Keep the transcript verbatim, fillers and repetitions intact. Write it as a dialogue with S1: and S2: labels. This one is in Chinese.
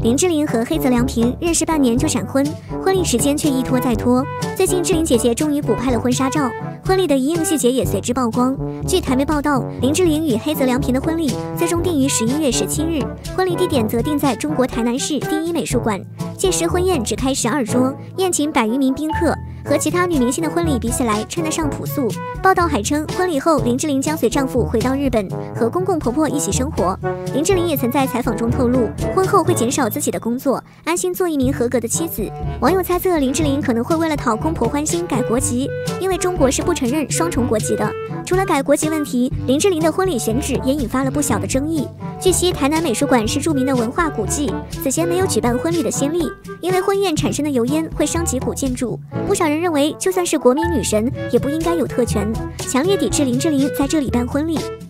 S1: 林志玲和黑泽良平认识半年就闪婚，婚礼时间却一拖再拖。最近志玲姐姐终于补拍了婚纱照，婚礼的一应细节也随之曝光。据台媒报道，林志玲与黑泽良平的婚礼最终定于十一月十七日，婚礼地点则定在中国台南市第一美术馆。届时婚宴只开十二桌，宴请百余名宾客。和其他女明星的婚礼比起来，称得上朴素。报道还称，婚礼后林志玲将随丈夫回到日本，和公公婆婆一起生活。林志玲也曾在采访中透露，婚后会减少自己的工作，安心做一名合格的妻子。网友猜测林志玲可能会为了讨公婆欢心改国籍，因为中国是不承认双重国籍的。除了改国籍问题，林志玲的婚礼选址也引发了不小的争议。据悉，台南美术馆是著名的文化古迹，此前没有举办婚礼的先例，因为婚宴产生的油烟会伤及古建筑。不少人认为，就算是国民女神，也不应该有特权，强烈抵制林志玲在这里办婚礼。